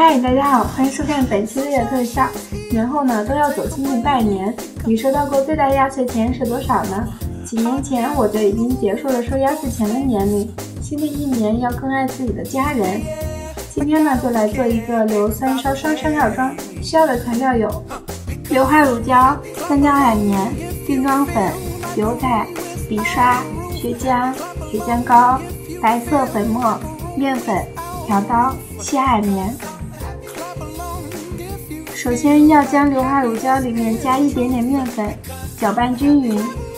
嗨，大家好，欢迎收看本期的月特效。年后呢都要走亲戚拜年，你收到过最大压岁钱是多少呢？几年前我就已经结束了收压岁钱的年龄，新的一年要更爱自己的家人。今天呢就来做一个硫酸烧双生药妆，需要的材料有硫化乳胶、三角海绵、定妆粉、油彩、笔刷、血浆、血浆膏、白色粉末、面粉、调刀、细海绵。首先要将硫化乳胶里面加一点点面粉，搅拌均匀，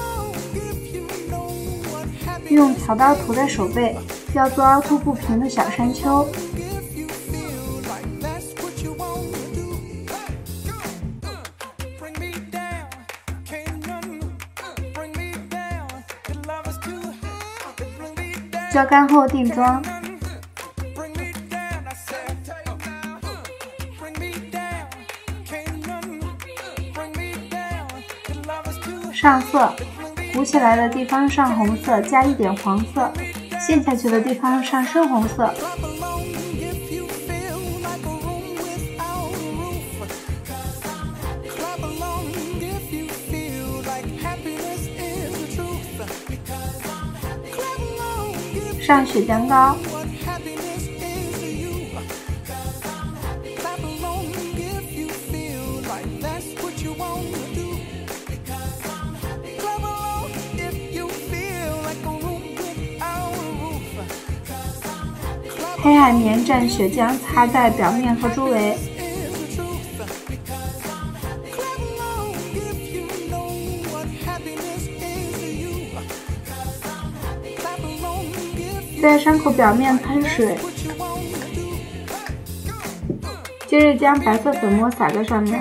用调刀涂在手背，要做凹凸不平的小山丘。浇干后定妆。上色，鼓起来的地方上红色，加一点黄色；陷下去的地方上深红色。上血浆膏。黑海绵蘸血浆擦在表面和周围。在伤口表面喷水，接着将白色粉末撒在上面。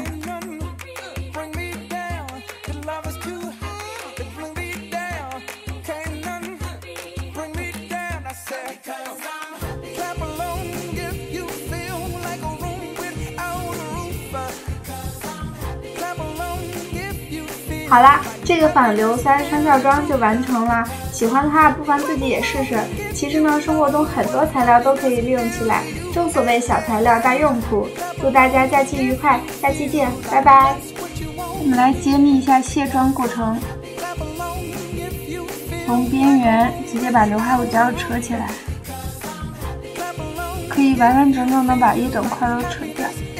好啦，这个反硫酸生效妆就完成了。喜欢的话不妨自己也试试。其实呢，生活中很多材料都可以利用起来，正所谓小材料大用途。祝大家假期愉快，下期见，拜拜。我们来揭秘一下卸妆过程。从边缘直接把硫化乳胶扯起来，可以完完整整的把一整块都扯掉。